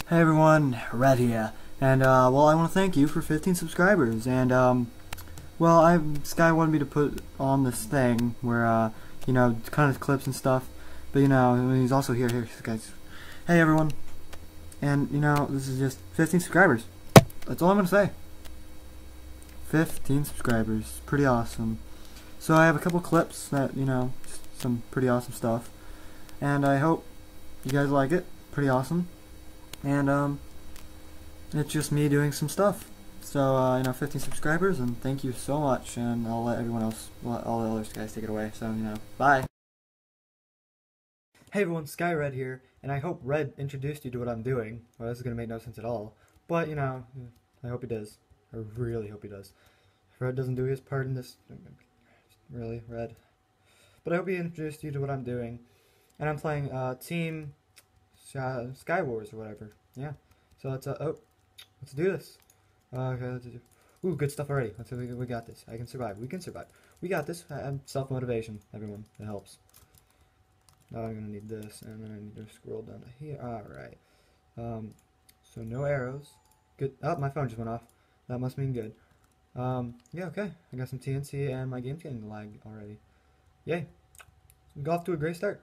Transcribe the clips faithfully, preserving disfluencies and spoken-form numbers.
Hey everyone, Red here, and uh, well, I want to thank you for fifteen subscribers, and um, well, I Sky wanted me to put on this thing where uh, you know, kind of clips and stuff, but you know, he's also here. Here, guys. Hey everyone, and you know, this is just fifteen subscribers. That's all I'm gonna say. fifteen subscribers, pretty awesome. So I have a couple clips that you know, just some pretty awesome stuff, and I hope you guys like it. Pretty awesome. And um, it's just me doing some stuff. So uh, you know, fifteen subscribers, and thank you so much. And I'll let everyone else, let all the other guys take it away. So you know, bye. Hey everyone, Sky Red here, and I hope Red introduced you to what I'm doing. Well, this is gonna make no sense at all, but you know, I hope he does. I really hope he does. If Red doesn't do his part in this, really, Red. But I hope he introduced you to what I'm doing, and I'm playing uh, Team Uh, Sky Wars or whatever. Yeah. So let's uh oh, let's do this. Uh, okay, let's do. Ooh, good stuff already. Let's we we got this. I can survive. We can survive. We got this. I, I'm self motivation. Everyone, it helps. Now I'm gonna need this, and then I need to scroll down to here. All right. Um, so no arrows. Good. Oh, my phone just went off. That must mean good. Um, yeah. Okay. I got some T N T, and my game's getting lagged already. Yay. We got off to a great start.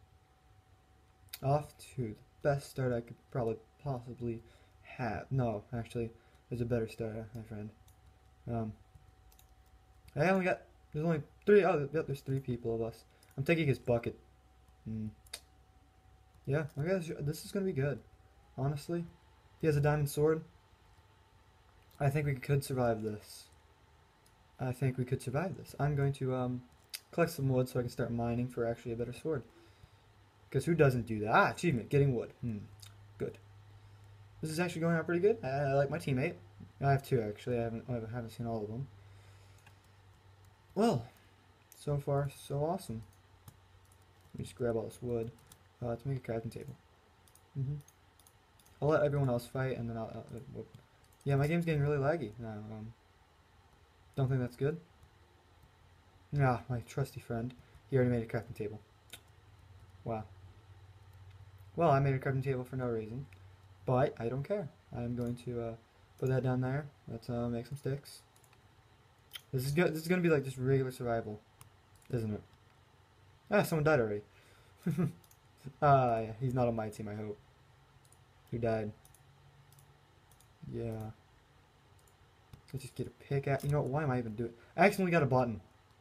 Off to the best start I could probably possibly have. No, actually, there's a better start, my friend. Um, I only got, there's only three, oh, yep, there's three people of us. I'm taking his bucket. Mm. Yeah, okay, this is going to be good. Honestly, he has a diamond sword. I think we could survive this. I think we could survive this. I'm going to um, collect some wood so I can start mining for actually a better sword. Because who doesn't do that? Ah, achievement, getting wood. Hmm, good. This is actually going out pretty good. I, I like my teammate. I have two actually. I haven't I haven't seen all of them. Well, so far so awesome. Let me just grab all this wood uh, to make a crafting table. Mm-hmm. I'll let everyone else fight, and then I'll. I'll uh, yeah, my game's getting really laggy now. Um, don't think that's good. Ah, my trusty friend. He already made a crafting table. Wow. Well, I made a crafting table for no reason, but I don't care. I'm going to uh, put that down there. Let's uh, make some sticks. This is good. This is gonna be like just regular survival, isn't it? Ah, someone died already. Ah, yeah, he's not on my team. I hope. Who died? Yeah. Let's just get a pickaxe. You know what? Why am I even doing? I accidentally got a button.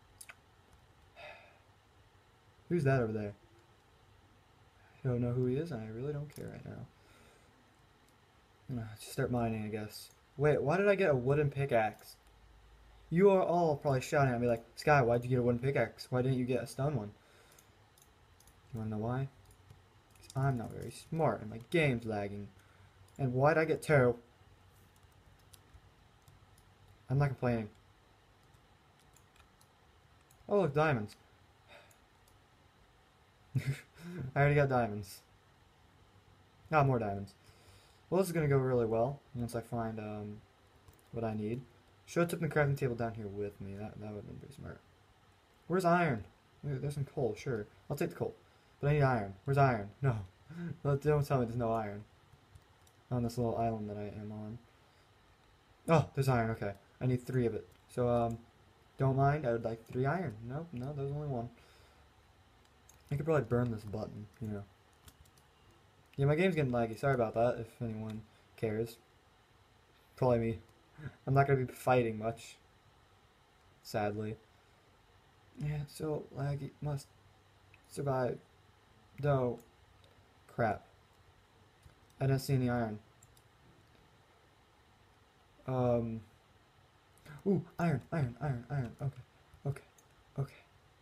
Who's that over there? I don't know who he is, and I really don't care right now. I'm gonna just start mining, I guess. Wait, why did I get a wooden pickaxe? You are all probably shouting at me like, Sky, why'd you get a wooden pickaxe? Why didn't you get a stone one? You wanna know why? Because I'm not very smart and my game's lagging. And why'd I get two? I'm not complaining. Oh look, diamonds. I already got diamonds. Ah, more diamonds. Well, this is gonna go really well once I find um, what I need. Should have taken the crafting table down here with me. That that would have been pretty smart. Where's iron? There's some coal. Sure, I'll take the coal, but I need iron. Where's iron? No, don't tell me there's no iron on this little island that I am on. Oh, there's iron. Okay, I need three of it. So um, don't mind. I would like three iron. Nope, no, there's only one. I could probably burn this button, you know. Yeah, my game's getting laggy. Sorry about that, if anyone cares. Probably me. I'm not going to be fighting much. Sadly. Yeah, so laggy. Must survive. No. Crap. I didn't see any iron. Um. Ooh, iron, iron, iron, iron. Okay, okay, okay.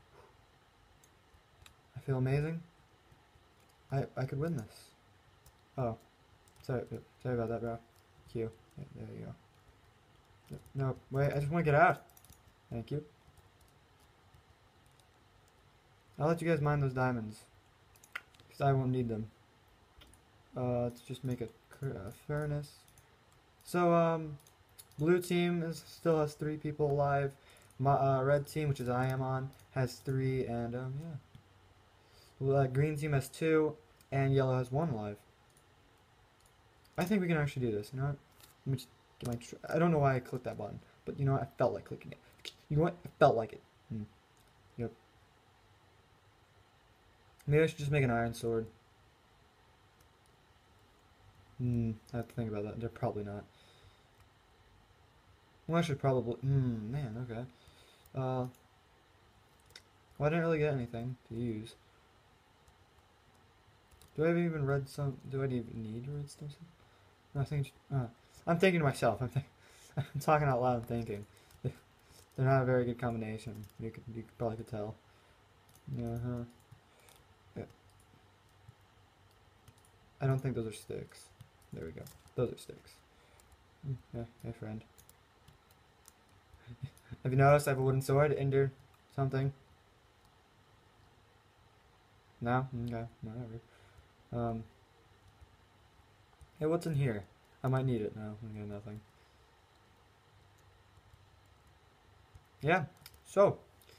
I feel amazing. I I could win this. Oh, sorry, sorry about that, bro. Q. Yeah, there you go. No, wait, I just want to get out. Thank you. I'll let you guys mine those diamonds, because I won't need them. Uh, let's just make a uh, furnace. So, um, blue team is, still has three people alive. My uh, red team, which is I am on, has three, and um, yeah. Well, uh, green team has two, and yellow has one alive. I think we can actually do this. You know what? Let me just get my. Tr I don't know why I clicked that button, but you know what? I felt like clicking it. You know what? I felt like it. Hmm. Yep. Maybe I should just make an iron sword. Hmm. I have to think about that. They're probably not. Well, I should probably. Hmm. Man. Okay. Uh. Well, I didn't really get anything to use. Do I even read some? Do I even need redstone? No, I think. Uh, I'm thinking to myself. I'm, think, I'm talking out loud and thinking. They're not a very good combination. You could, you could probably could tell. Uh huh. Yeah. I don't think those are sticks. There we go. Those are sticks. Mm, yeah, hey friend. Have you noticed I have a wooden sword? Ender something? No? Okay, whatever. Um. Hey, what's in here? I might need it. No, okay, nothing. Yeah. So,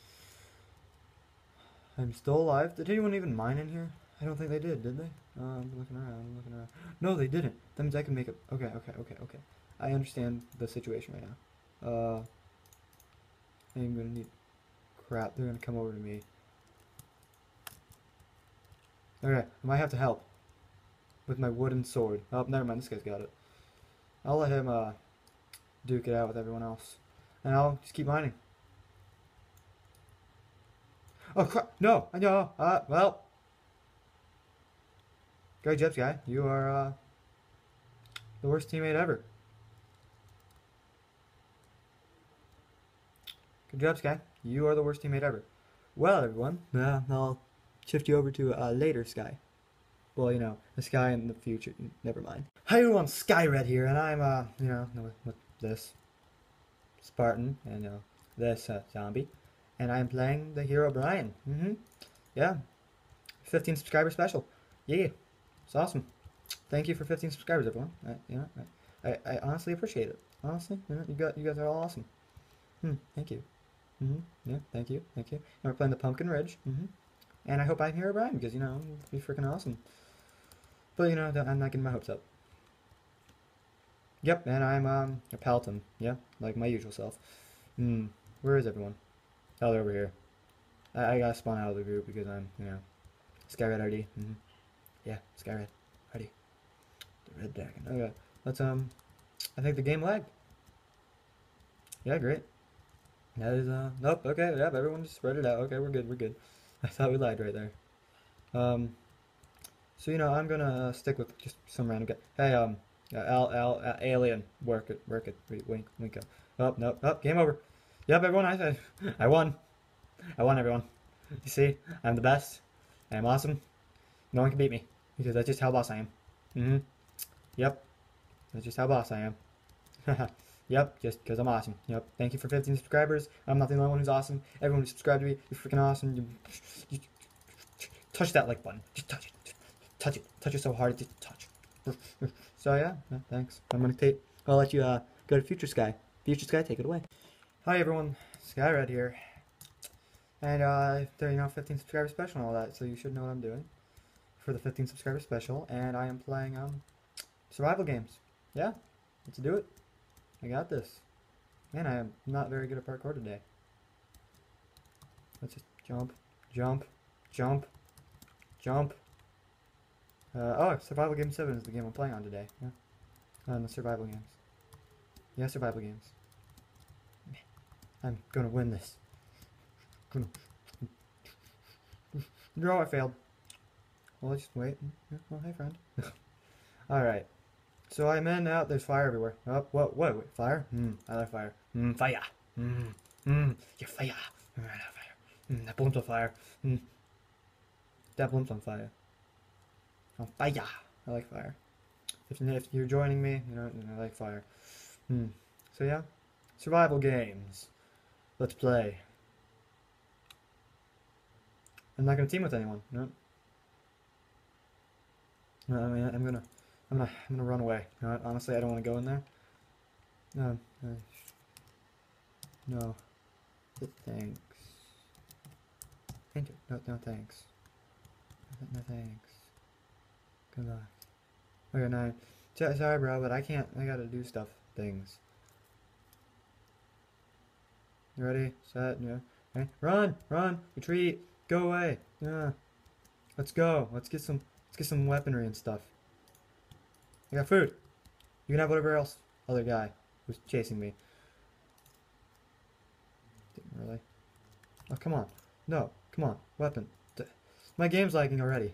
I'm still alive. Did anyone even mine in here? I don't think they did, did they? Uh, I'm looking around, I'm looking around. No, they didn't. That means I can make it. Okay, okay, okay, okay. I understand the situation right now. Uh, I'm gonna need. Crap, they're gonna come over to me. Okay, I might have to help with my wooden sword. Oh, never mind. This guy's got it. I'll let him uh duke it out with everyone else, and I'll just keep mining. Oh crap! No, I know. Uh, well, Great Jebs guy, you are uh the worst teammate ever. Good job, Sky. You are the worst teammate ever. Well, everyone, uh, I'll shift you over to a uh, later Sky. Well, you know, the Sky in the future. Never mind. Hi everyone, Skyred here, and I'm, uh, you know, with, with this Spartan and uh, this uh, zombie, and I'm playing the hero Brian. Mm-hmm. Yeah, fifteen subscriber special. Yeah, it's awesome. Thank you for fifteen subscribers, everyone. I, you know, I, I, I honestly appreciate it. Honestly, you know, you got, you guys are all awesome. Hmm. Thank you. Mm-hmm. Yeah, thank you, thank you. And we're playing the Pumpkin Ridge. Mm-hmm. And I hope I can hear Brian because, you know, it'd be freaking awesome. But, you know, I'm not getting my hopes up. Yep, and I'm um, a Paladin. Yeah, like my usual self. Hmm, where is everyone? Oh, they're over here. I, I gotta spawn out of the group because I'm, you know, Skyred R D. Mm-hmm. Yeah, Skyred. Ready. The Red Dragon. Okay, let's, um, I think the game lagged. Yeah, great. That is, uh, nope, okay, yep, everyone just spread it out. Okay, we're good, we're good. I thought we lied right there. Um, so, you know, I'm gonna uh, stick with just some random guy. Hey, um, uh, Al, Al, uh, Alien, work it, work it, wink, wink up. Oh, no, oh, game over. Yep, everyone, I, I won. I won, everyone. You see, I'm the best. I'm awesome. No one can beat me because that's just how boss I am. Mm-hmm. Yep, that's just how boss I am. Yep, just because I'm awesome. Yep, thank you for fifteen subscribers. I'm not the only one who's awesome. Everyone who subscribed to me, you're freaking awesome. You, you, touch that like button. Just touch it. Just touch it. Touch it so hard. Just touch. So yeah, yeah thanks. I'm gonna take. I'll let you uh, go to Future Sky. Future Sky, take it away. Hi everyone, Skyred here, and uh, there you know, fifteen subscriber special and all that. So you should know what I'm doing for the fifteen subscriber special, and I am playing um survival games. Yeah, let's do it. I got this. Man, I am not very good at parkour today. Let's just jump, jump, jump, jump. Uh, oh, Survival Game seven is the game I'm playing on today. Yeah. On the survival games. Yeah, survival games. I'm gonna win this. No, I failed. Well, let's just wait. Oh, hey, friend. Alright. So I'm in, out, there's fire everywhere. Oh, what, what, wait, fire? Hmm, I like fire. Hmm, fire. Hmm, hmm, you're fire. I like fire. Hmm, that bloom's on fire. Hmm. That bloom's on fire. On fire. I like fire. If, if you're joining me, you know, I like fire. Hmm. So yeah, survival games. Let's play. I'm not gonna team with anyone. No. No, I mean, I'm gonna, I'm gonna, I'm gonna run away. You know what? Honestly, I don't want to go in there. No. No. No. Thanks. Enter. No, no thanks. No, no thanks. Good luck. Okay, now, Sorry, bro, but I can't. I gotta do stuff. Things. You ready? Set. Yeah. Okay. Run! Run! Retreat! Go away! Yeah. Let's go. Let's get some. Let's get some weaponry and stuff. I got food. You can have whatever else. Other guy who's chasing me. Didn't really. Oh, come on. No. Come on. Weapon. My game's lagging already.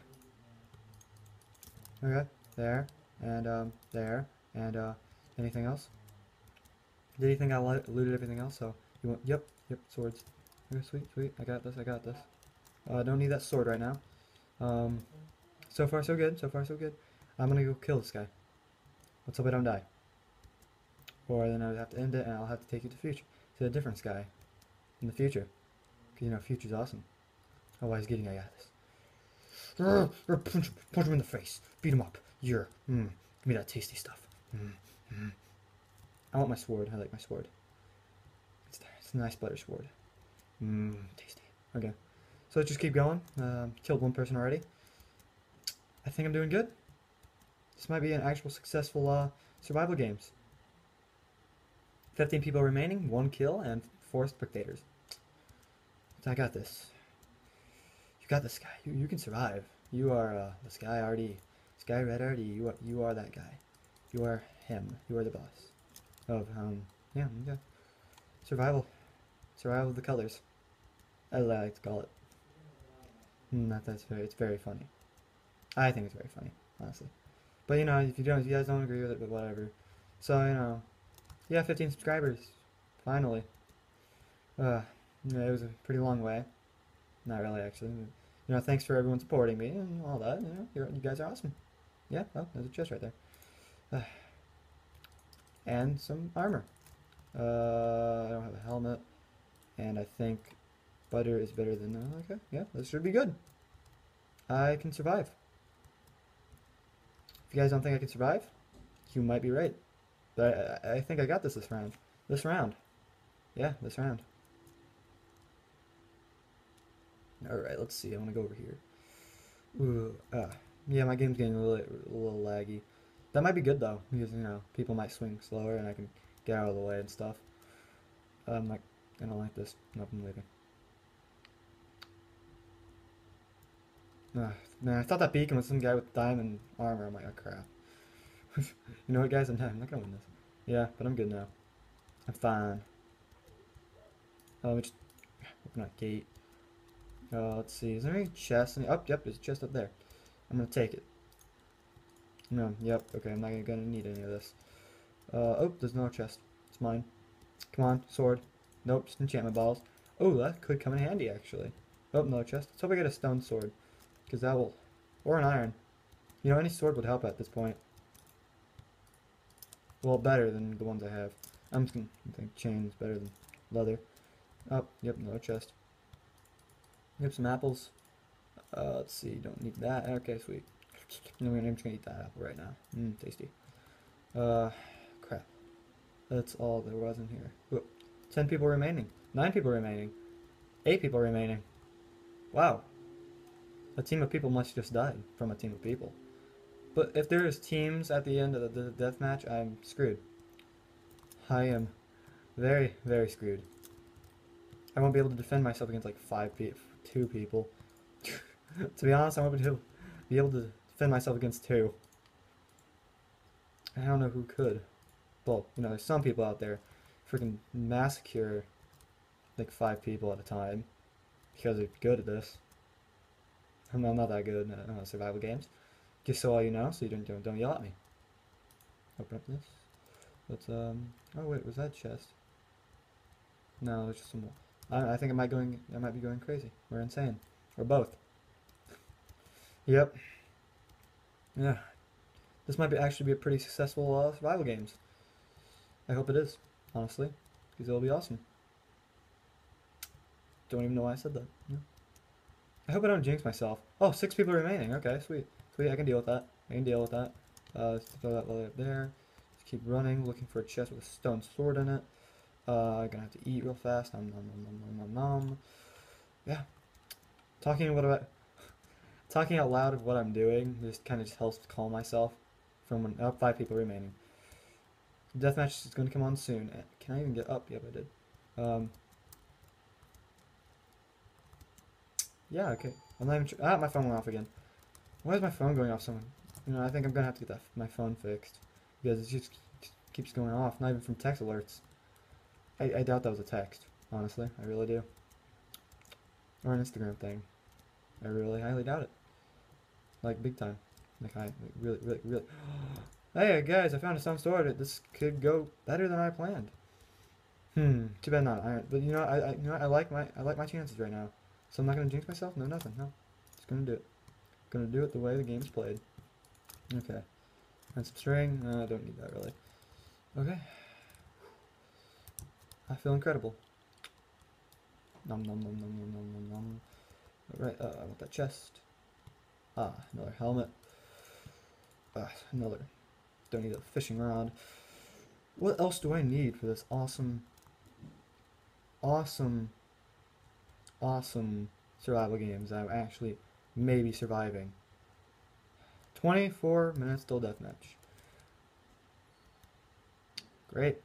Okay. There. And, um, there. And, uh, anything else? Did you think I lo looted everything else? So, you want, yep, yep, swords. Okay, sweet, sweet. I got this, I got this. I uh, don't need that sword right now. Um, so far so good, so far so good. I'm gonna go kill this guy. Let's hope I don't die. Or then I would have to end it and I'll have to take you to the future. To a different guy. In the future. Because, you know, future's awesome. Oh, he's getting, I got this. Uh, punch, punch him in the face. Beat him up. You're, mm, give me that tasty stuff. Mm, mm. I want my sword. I like my sword. It's, it's a nice butter sword. Mmm, tasty. Okay. So let's just keep going. Uh, killed one person already. I think I'm doing good. This might be an actual successful uh, survival games. fifteen people remaining, one kill, and four spectators. I got this. You got this guy. You, you can survive. You are uh, this guy R D. This guy Red R D. You are, you are that guy. You are him. You are the boss. Of, um, yeah, okay. Survival. Survival of the colors. I like to call it. Mm, that, that's very, it's very funny. I think it's very funny, honestly. But, you know, if you don't, if you guys don't agree with it, but whatever. So, you know, yeah, fifteen subscribers. Finally. Uh, yeah, it was a pretty long way. Not really, actually. You know, thanks for everyone supporting me and all that. You know, you're, you guys are awesome. Yeah, oh, there's a chest right there. Uh, and some armor. Uh, I don't have a helmet. And I think butter is better than... Uh, okay, yeah, this should be good. I can survive. If you guys don't think I can survive, you might be right. But I, I think I got this this round. This round. Yeah, this round. Alright, let's see. I want to go over here. Ooh, uh, yeah, my game's getting a little, a little laggy. That might be good, though, because, you know, people might swing slower and I can get out of the way and stuff. I'm like, I don't like this. Nope, I'm leaving. Uh, man, I thought that beacon was some guy with diamond armor. I'm like, oh crap. You know what, guys? I'm not, I'm not gonna win this. Yeah, but I'm good now. I'm fine. Oh, let me just open that gate. Uh, let's see. Is there any chest? Any, oh, yep, there's a chest up there. I'm gonna take it. No, yep, okay, I'm not gonna need any of this. Uh, oh, there's no chest. It's mine. Come on, sword. Nope, just enchantment balls. Oh, that could come in handy, actually. Oh, no chest. Let's hope I get a stone sword. Because that will... Or an iron. You know, any sword would help at this point. Well, better than the ones I have. I'm just gonna think chains better than leather. Oh, yep, no chest. Yep, some apples. Uh, let's see, don't need that. Okay, sweet. No, I'm just gonna eat that apple right now. Mmm, tasty. Uh, crap. That's all there was in here. Ooh, ten people remaining. Nine people remaining. Eight people remaining. Wow. A team of people must just died from a team of people. But if there's teams at the end of the, the death match, I'm screwed. I am very, very screwed. I won't be able to defend myself against like five people, two people. To be honest, I won't be able, be able to defend myself against two. I don't know who could. Well, you know, there's some people out there freaking massacre like five people at a time because they're good at this. I'm not, I'm not that good at uh, survival games. Just so all you know, so you don't, don't don't yell at me. Open up this. Let's um. Oh wait, was that chest? No, it's just some. I, I think I might going. I might be going crazy. We're insane, or both. Yep. Yeah. This might be actually be a pretty successful uh, survival games. I hope it is, honestly, because it'll be awesome. Don't even know why I said that. Yeah. I hope I don't jinx myself. Oh, six people remaining. Okay, sweet. Sweet, I can deal with that. I can deal with that. Uh, let's throw that leather up there. Just keep running, looking for a chest with a stone sword in it. Uh, I'm gonna have to eat real fast. Nom nom nom nom nom nom. Yeah. Talking what about talking out loud of what I'm doing just kind of just helps calm myself from when, oh, five people remaining. Deathmatch is going to come on soon. Can I even get up? Yep, I did. Um, yeah, okay. I'm not even sure. Ah, my phone went off again. Why is my phone going off so much? You know, I think I'm going to have to get that, my phone fixed. Because it just keeps going off. Not even from text alerts. I, I doubt that was a text. Honestly, I really do. Or an Instagram thing. I really highly doubt it. Like, big time. Like, I like, really, really, really... Hey, guys, I found a some sword. This could go better than I planned. Hmm, too bad not iron. But, you know, I, I, you know, I like my, I like my chances right now. So I'm not gonna jinx myself? No, nothing, no. Just gonna do it. Gonna do it the way the game's played. Okay. And some string. Uh, I don't need that, really. Okay. I feel incredible. Nom nom nom nom nom nom nom nom. Alright, uh, I want that chest. Ah, another helmet. Ah, another. Don't need a fishing rod. What else do I need for this awesome, awesome, awesome survival games that I'm actually maybe surviving? twenty-four minutes till deathmatch. Great.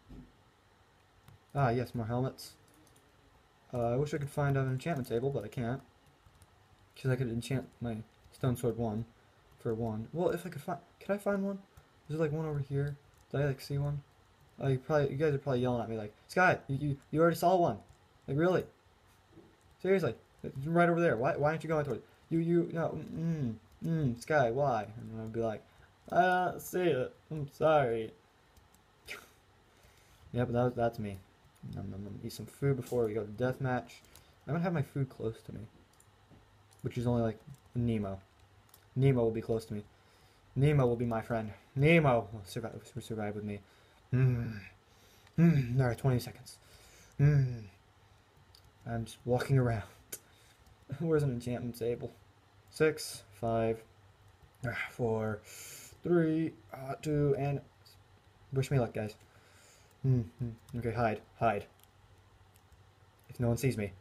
Ah, yes, more helmets. Uh, I wish I could find an enchantment table, but I can't. Because I could enchant my stone sword one for one. Well, if I could find... Can I find one? Is there like one over here? Did I like see one? Oh, you probably... You guys are probably yelling at me like, Sky, you, you, you already saw one. Like, really? Seriously. It's right over there. Why, why aren't you going toward it? You, you, no, mm, mm, Sky, why? And I'd be like, I don't see it. I'm sorry. Yeah, but that was, that's me. I'm gonna eat some food before we go to deathmatch. I'm gonna have my food close to me, which is only like Nemo. Nemo will be close to me. Nemo will be my friend. Nemo will survive, will survive with me. Mm. Mm. All right, twenty seconds. Mm. I'm just walking around. Where's an enchantment table? Six, five, four, three, uh, two, and wish me luck, guys. Mm. Mm. Okay, hide, hide. If no one sees me.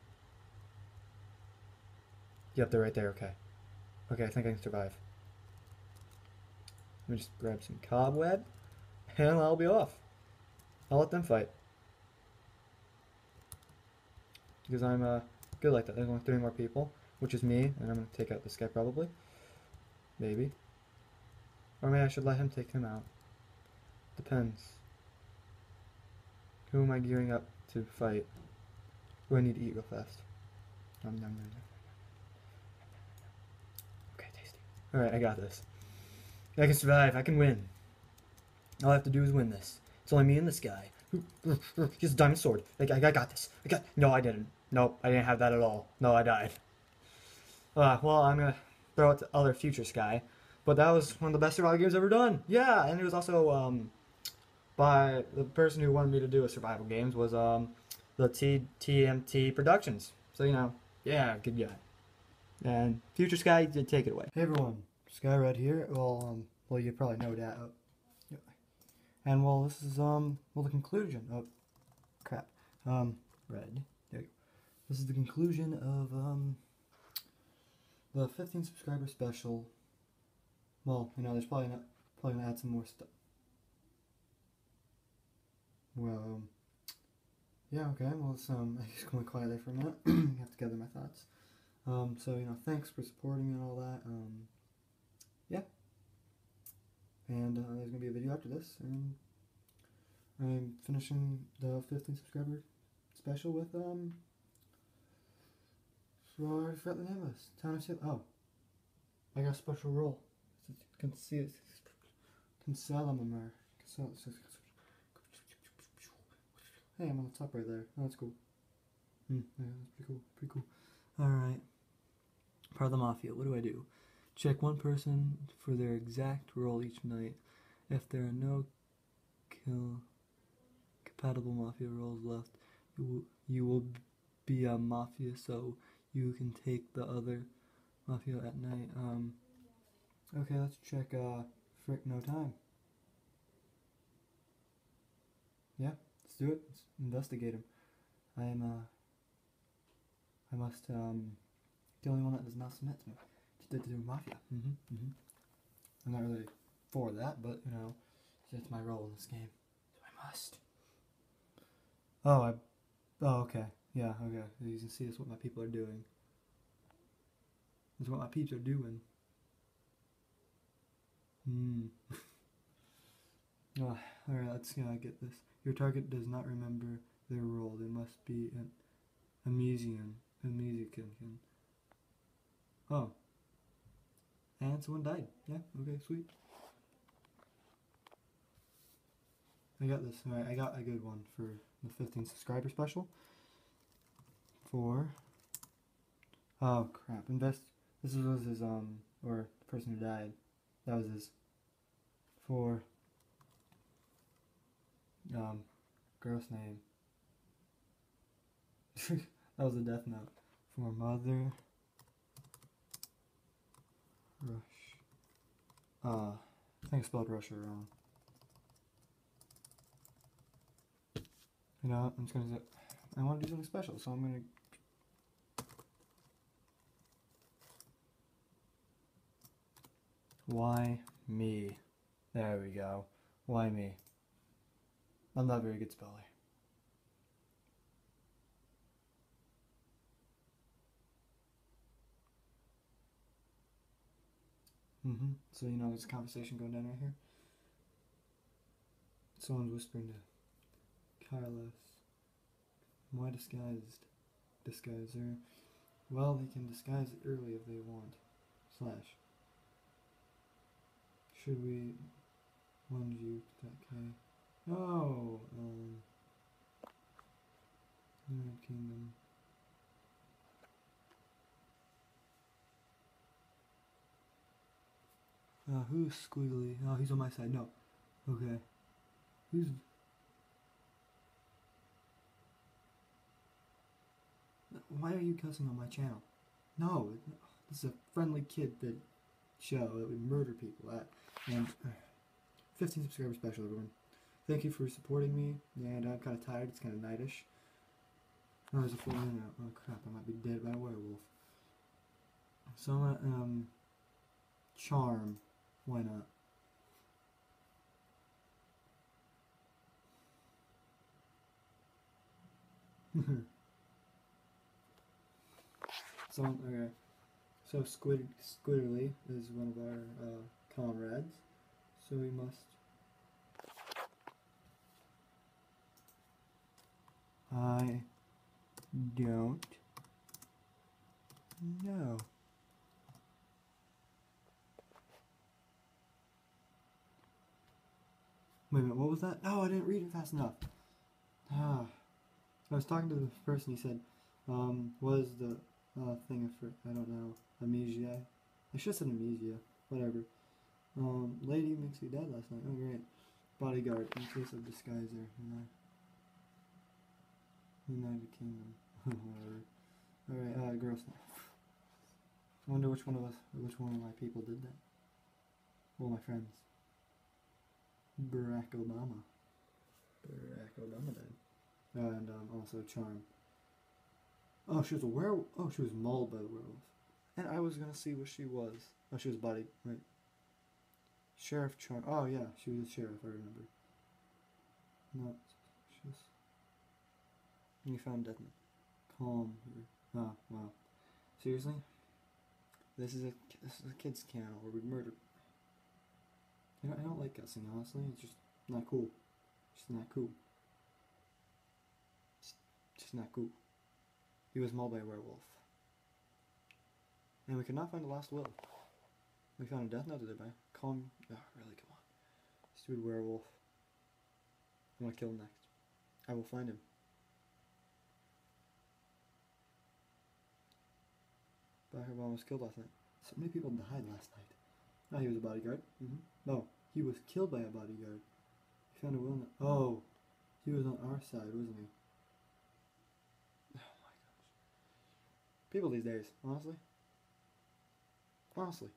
Yep, they're right there, okay. Okay, I think I can survive. Let me just grab some cobweb, and I'll be off. I'll let them fight. Because I'm uh, good like that. There's only three more people, which is me, and I'm going to take out this guy probably. Maybe. Or maybe I should let him take him out. Depends. Who am I gearing up to fight? Who I need to eat real fast? Nom, nom, nom, nom. Okay, tasty. Alright, I got this. I can survive. I can win. All I have to do is win this. It's only me and this guy. He has a diamond sword. Like, I, I got this. I got. No, I didn't. Nope, I didn't have that at all. No, I died. Uh, well, I'm gonna throw it to other future Sky. But that was one of the best survival games ever done. Yeah, and it was also um, by the person who wanted me to do a survival games was um, the T TMT Productions. So you know, yeah, good guy. And future Sky did take it away. Hey everyone, Sky Red here. Well, um, well you probably know that. Oh, yeah. And well, this is um, well the conclusion. Oh, crap. Um, Red. There you go. This is the conclusion of um, the fifteen subscriber special. Well, you know, there's probably not probably gonna add some more stuff. Well, um, yeah, okay. Well, it's um, I just going quiet there for a minute. I have to gather my thoughts. Um, so you know, thanks for supporting me and all that. Um, yeah. And uh, there's gonna be a video after this, and I'm finishing the fifteen subscriber special with um. I forgot the name of this. Town of Seal. Oh, I got a special role. Conceal. Concealamamer. Hey, I'm on the top right there. Oh, that's cool. Hmm, yeah, that's pretty cool. Pretty cool. Alright. Part of the Mafia. What do I do? Check one person for their exact role each night. If there are no kill compatible Mafia roles left, you will, you will be a Mafia, so you can take the other Mafia at night. Um, okay, let's check, uh, Frick No Time. Yeah, let's do it. Let's investigate him. I am, uh, I must, um, the only one that does not submit to me. To do Mafia. Mm-hmm, mm-hmm. I'm not really for that, but you know, it's my role in this game, so I must. Oh, I. Oh, okay. Yeah, okay. You can see that's what my people are doing. That's what my peeps are doing. Hmm. Oh, alright, let's uh, get this. Your target does not remember their role. They must be an Amnesian. Amnesican. Oh. And someone died. Yeah, okay, sweet. I got this. Alright, I got a good one for the fifteen subscriber special. For... Oh, crap. Invest... This was his, um... Or the person who died. That was his... For... Um... Gross name. That was a death note. For Mother... Rush. Uh... I think I spelled Russia wrong. You know, I'm just gonna... I want to do something special, so I'm gonna... Why me? There we go. Why me? I'm not a very good speller. Mm-hmm. So, you know, there's a conversation going down right here. Someone's whispering to Carlos. Why disguised? Disguiser. Well, they can disguise it early if they want. Slash. Should we lend you to that guy? No! Um... United Kingdom. Uh, who's Squiggly? Oh, he's on my side. No. Okay. Who's... Why are you cussing on my channel? No, this is a friendly kid that show that we murder people at. And uh, fifteen subscriber special, everyone. Thank you for supporting me. And I'm kind of tired. It's kind of nightish. Oh, there's a full moon out. Oh crap! I might be dead by a werewolf. So I'm gonna um charm. Why not? So okay. So Squid Squidderly is one of our uh, comrades. So we must. I don't know. Wait a minute, what was that? No, I didn't read it fast enough. Ah. I was talking to the person, he said, um, what is the uh, thing for, I don't know, amnesia? I should have said amnesia, whatever. Um, lady makes you dead last night, oh great. Bodyguard, in case of disguiser, United Kingdom, whatever. Alright, uh, gross. I wonder which one of us, which one of my people did that. Well, my friends. Barack Obama. Barack Obama died. Uh, and um, also Charm. Oh, she was a werewolf. Oh, she was mauled by the werewolf. And I was gonna see what she was. Oh, she was body. Right. Sheriff Charm. Oh, yeah, she was a sheriff, I remember. No, she was. And you found death note. Calm here. Oh, wow. Seriously? This is a this is a kid's channel where we murder. You know, I don't like cussing, honestly. It's just not cool. Just not cool. Just, just not cool. He was mauled by a werewolf. And we could not find the last will. We found a death note today by calm. Oh, really? Come on. Stupid werewolf. I'm gonna kill him next. I will find him. Barack Obama was killed last night. So many people died last night. No, he was a bodyguard. Mm-hmm. No, he was killed by a bodyguard. He found a will. Oh, he was on our side, wasn't he? Oh my gosh. People these days, honestly. Honestly.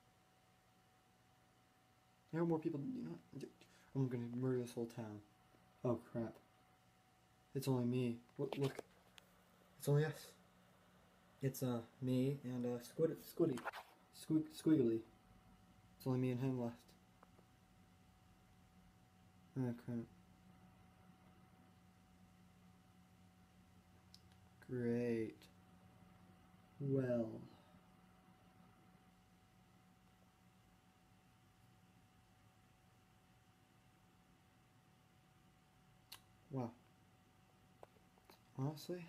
There are more people, you know. I'm gonna murder this whole town. Oh crap. It's only me. Look, look. It's only us. It's uh me and uh Squid Squiddy. Squig Squiggly. It's only me and him left. Ah, crap. Great. Well. Wow. Honestly.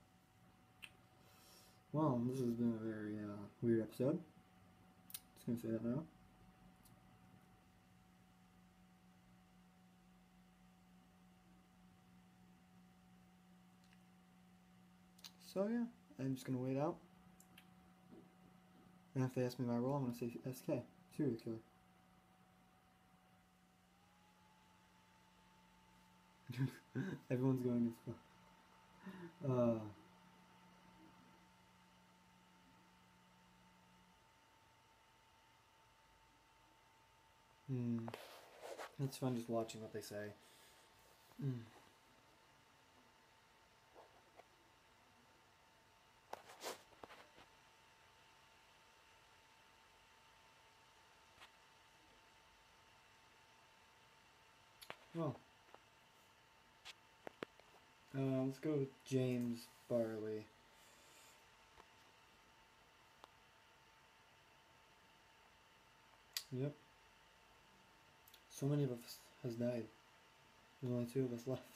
Well, this has been a very uh, weird episode. Just gonna say that now. So yeah, I'm just gonna wait out. And if they ask me my role, I'm gonna say S K, serial killer. Everyone's going as well. Uh, hmm. It's fun just watching what they say. Mm. Well, uh, let's go with James Barley. Yep. So many of us has died. There's only two of us left.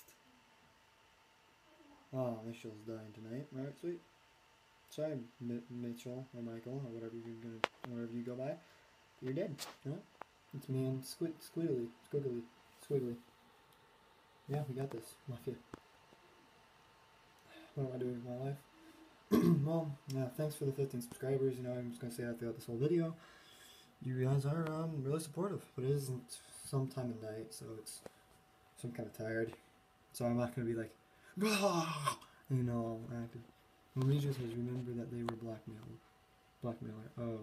Oh, Mitchell's dying tonight. Alright, sweet. Sorry, M Mitchell or Michael or whatever you're gonna, whatever you go by. You're dead. Huh? It's me and Squid, Squiggly, Squiggly, Squiggly. Yeah, we got this. Mafia. What am I doing with my life? Well, yeah, thanks for the fifteen subscribers. You know, I'm just gonna say that throughout this whole video. You guys are um, really supportive, but it isn't sometime at night, so it's so I'm kind of tired. So I'm not gonna be like, "Bah!" You know, active. Malaysia says, remember that they were blackmailed. Blackmailer. Oh.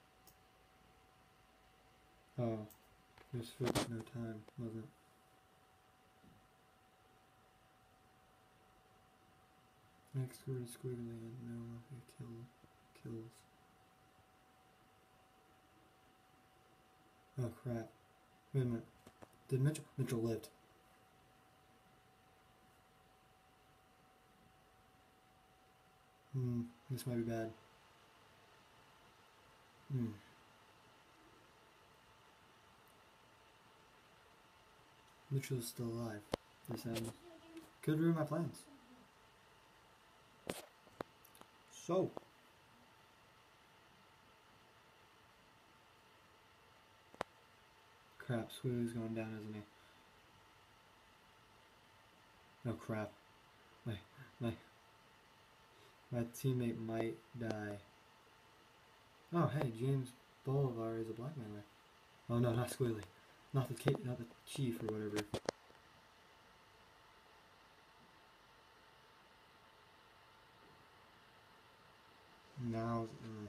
Oh. There's food, but no time, wasn't it? Next word is squiggly and no it kill kills. Oh crap. Wait a minute. Did Mitchell Mitchell lived. Hmm, this might be bad. Hmm. Mitchell's still alive. This ends. Could ruin my plans. So crap, Squiggly's going down, isn't he? Oh crap. My my my teammate might die. Oh hey, James Bolivar is a blackmailer. Oh no, not Squiggly. Not the kid, not the chief or whatever. Now, uh,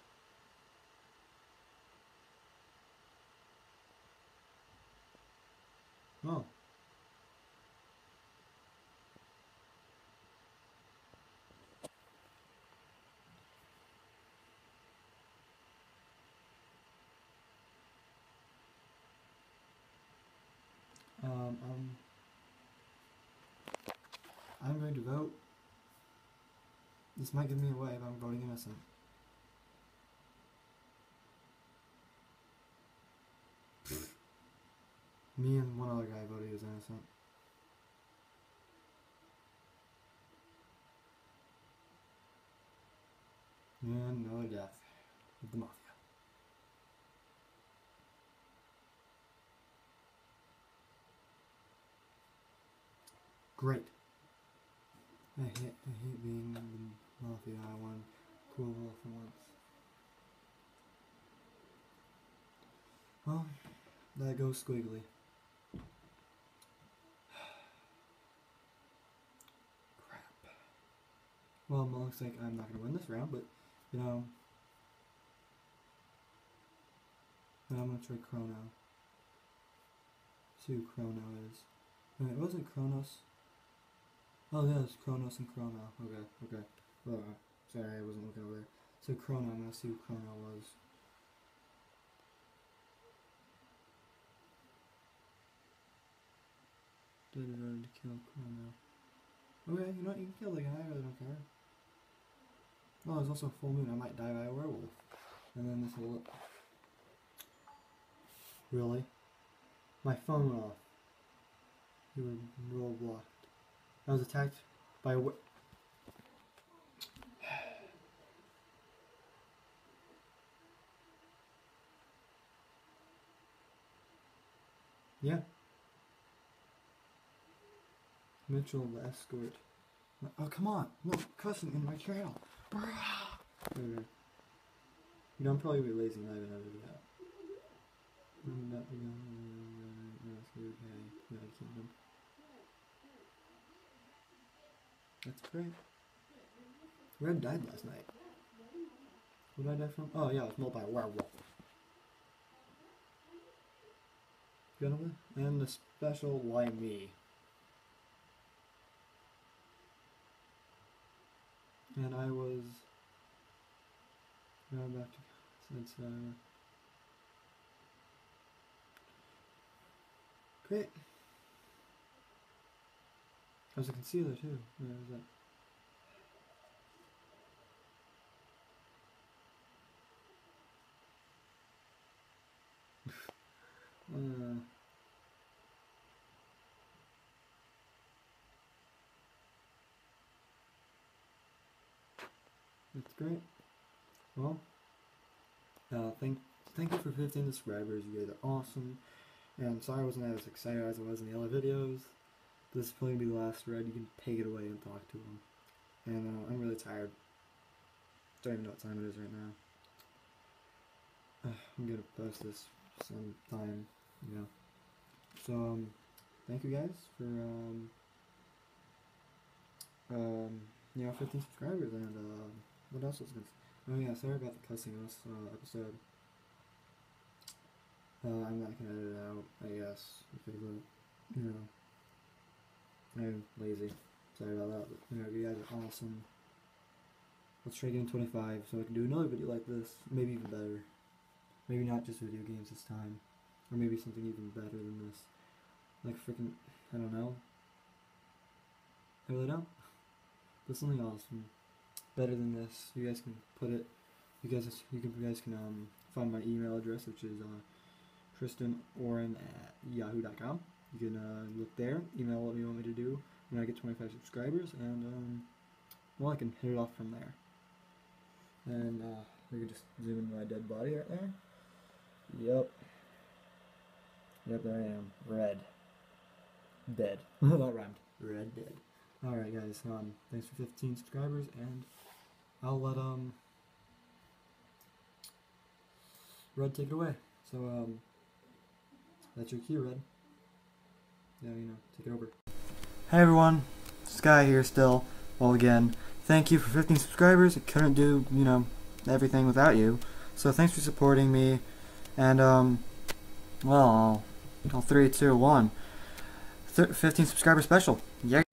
oh. Um, um, I'm going to vote. This might give me away, but I'm voting innocent. Me and one other guy voted as innocent. And no death of the mafia. Great. I hate, I hate being the mafia. I want cool for once. Well, that goes Squiggly. Crap. Well, it looks like I'm not going to win this round, but, you know, then I'm going to try Chrono. See who Chrono is. No, it wasn't Kronos. Oh, yeah, it's Kronos and Chrono. Okay, okay. Oh, sorry, I wasn't looking over there. So Chrono, I'm going to see who Chrono was. Did it already kill Chrono? Okay, you know what? You can kill the guy. I really don't care. Oh, there's also a full moon. I might die by a werewolf. And then this will. Really? My phone went off. You were roll blocked. I was attacked by a wer- Yeah. Mitchell the escort. Oh, come on. No, cussing in my channel. Okay. You know, I'm probably gonna be lazy and not even edit it out. I'm not gonna United Kingdom. That's great. Red died last night. What did I die from? Oh yeah, I was mauled by a werewolf. Gentlemen, and the special why me. And I was now back to since uh great. There's a concealer too. Where is that? uh, that's great. Well, uh, thank thank you for fifteen subscribers. You guys are awesome. And sorry I wasn't as excited as I was in the other videos. This is probably gonna be the last thread. You can take it away and talk to them. And uh, I'm really tired. Don't even know what time it is right now. Uh, I'm gonna post this sometime, you know. So, um, thank you guys for, um, um, you know, fifteen subscribers. And uh, what else was I gonna say? Oh yeah, sorry about the cussing in this uh, episode. Uh, I'm not gonna edit it out, I guess, because, uh, you know, I'm lazy. Sorry about that, but, you know, you guys are awesome. Let's try getting twenty-five so I can do another video like this, maybe even better. Maybe not just video games this time, or maybe something even better than this. Like freaking, I don't know. I really don't. But something awesome, better than this. You guys can put it. You guys, you can, you guys can um find my email address, which is uh, Tristan Oren at yahoo dot com. You can uh, look there, email what you want me to do when I get twenty-five subscribers, and um, well, I can hit it off from there. And uh, we can just zoom in my dead body right there. Yep. Yep, there I am. Red. Dead. That rhymed. Red dead. Alright guys, um, thanks for fifteen subscribers, and I'll let, um, Red take it away. So, um, that's your cue, Red. Yeah, you know, take it over. Hey everyone, Sky here still. Well, again, thank you for fifteen subscribers. I couldn't do, you know, everything without you. So thanks for supporting me. And, um, well, I'll, I'll three, two, one. fifteen subscriber special. Yeah.